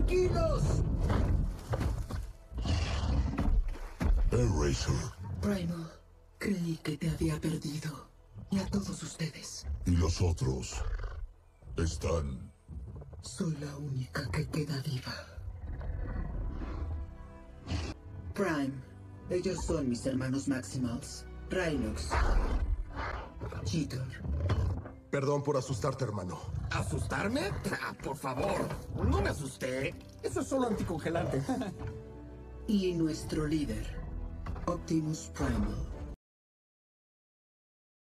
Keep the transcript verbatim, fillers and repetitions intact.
¡Tranquilos! Eraser. Primal, creí que te había perdido. Y a todos ustedes. Y los otros están... Soy la única que queda viva. Prime, ellos son mis hermanos Maximals. Rhinox. Cheetor. Perdón por asustarte, hermano. ¿Asustarme? Ah, por favor, no me asusté. Eso es solo anticongelante. Y nuestro líder, Optimus Primal.